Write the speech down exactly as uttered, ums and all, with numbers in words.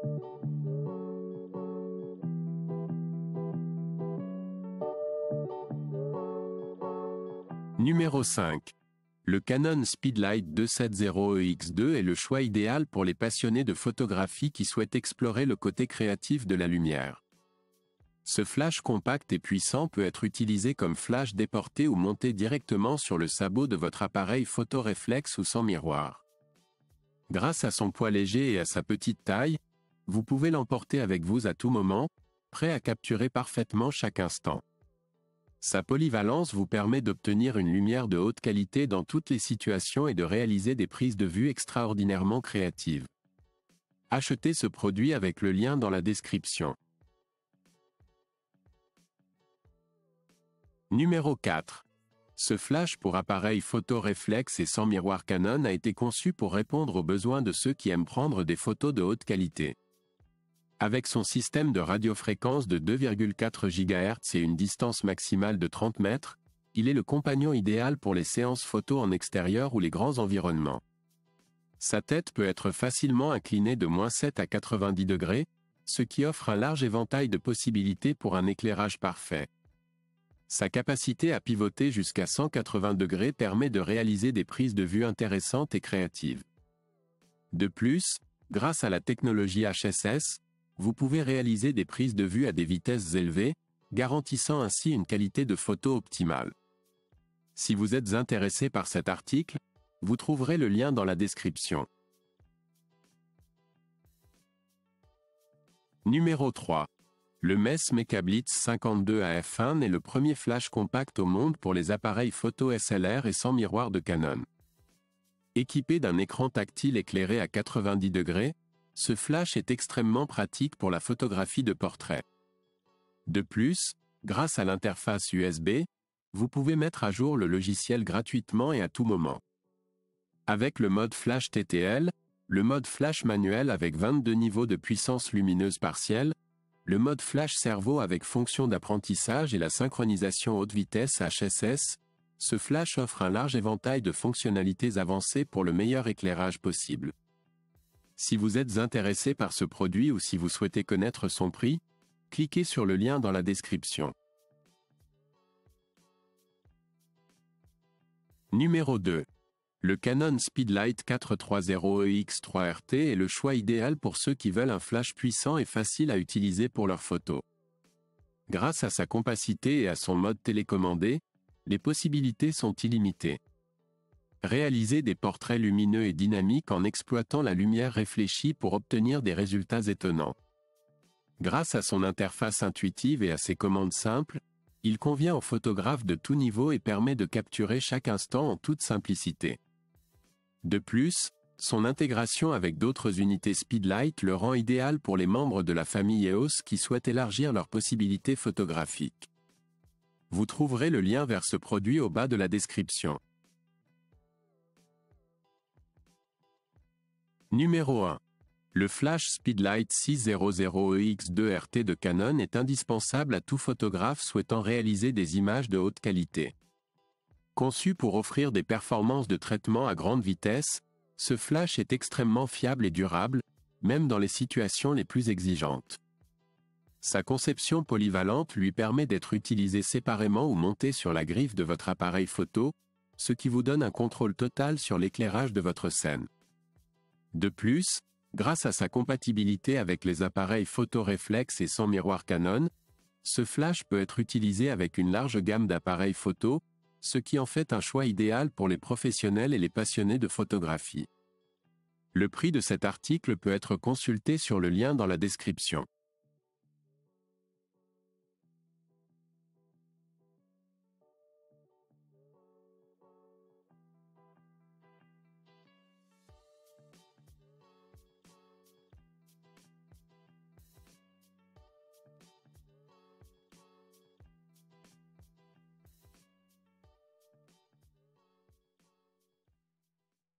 Numéro cinq. Le Canon Speedlight deux cent soixante E X deux est le choix idéal pour les passionnés de photographie qui souhaitent explorer le côté créatif de la lumière. Ce flash compact et puissant peut être utilisé comme flash déporté ou monté directement sur le sabot de votre appareil photo réflexe ou sans miroir. Grâce à son poids léger et à sa petite taille, vous pouvez l'emporter avec vous à tout moment, prêt à capturer parfaitement chaque instant. Sa polyvalence vous permet d'obtenir une lumière de haute qualité dans toutes les situations et de réaliser des prises de vue extraordinairement créatives. Achetez ce produit avec le lien dans la description. Numéro quatre. Ce flash pour appareil photo réflexe et sans miroir Canon a été conçu pour répondre aux besoins de ceux qui aiment prendre des photos de haute qualité. Avec son système de radiofréquence de deux virgule quatre gigahertz et une distance maximale de trente mètres, il est le compagnon idéal pour les séances photo en extérieur ou les grands environnements. Sa tête peut être facilement inclinée de moins sept à quatre-vingt-dix degrés, ce qui offre un large éventail de possibilités pour un éclairage parfait. Sa capacité à pivoter jusqu'à cent quatre-vingts degrés permet de réaliser des prises de vue intéressantes et créatives. De plus, grâce à la technologie H S S, vous pouvez réaliser des prises de vue à des vitesses élevées, garantissant ainsi une qualité de photo optimale. Si vous êtes intéressé par cet article, vous trouverez le lien dans la description. Numéro trois. Le Mess Mecablitz cinquante-deux A F un est le premier flash compact au monde pour les appareils photo S L R et sans miroir de Canon. Équipé d'un écran tactile éclairé à quatre-vingt-dix degrés, ce flash est extrêmement pratique pour la photographie de portrait. De plus, grâce à l'interface U S B, vous pouvez mettre à jour le logiciel gratuitement et à tout moment. Avec le mode Flash T T L, le mode Flash manuel avec vingt-deux niveaux de puissance lumineuse partielle, le mode Flash Cerveau avec fonction d'apprentissage et la synchronisation haute vitesse H S S, ce flash offre un large éventail de fonctionnalités avancées pour le meilleur éclairage possible. Si vous êtes intéressé par ce produit ou si vous souhaitez connaître son prix, cliquez sur le lien dans la description. Numéro deux. Le Canon Speedlight quatre cent trente E X trois R T est le choix idéal pour ceux qui veulent un flash puissant et facile à utiliser pour leurs photos. Grâce à sa compacité et à son mode télécommandé, les possibilités sont illimitées. Réalisez des portraits lumineux et dynamiques en exploitant la lumière réfléchie pour obtenir des résultats étonnants. Grâce à son interface intuitive et à ses commandes simples, il convient aux photographes de tout niveau et permet de capturer chaque instant en toute simplicité. De plus, son intégration avec d'autres unités Speedlight le rend idéal pour les membres de la famille E O S qui souhaitent élargir leurs possibilités photographiques. Vous trouverez le lien vers ce produit au bas de la description. Numéro un. Le Flash Speedlight six cent E X deux R T de Canon est indispensable à tout photographe souhaitant réaliser des images de haute qualité. Conçu pour offrir des performances de traitement à grande vitesse, ce flash est extrêmement fiable et durable, même dans les situations les plus exigeantes. Sa conception polyvalente lui permet d'être utilisé séparément ou monté sur la griffe de votre appareil photo, ce qui vous donne un contrôle total sur l'éclairage de votre scène. De plus, grâce à sa compatibilité avec les appareils photo réflexe et sans miroir Canon, ce flash peut être utilisé avec une large gamme d'appareils photo, ce qui en fait un choix idéal pour les professionnels et les passionnés de photographie. Le prix de cet article peut être consulté sur le lien dans la description.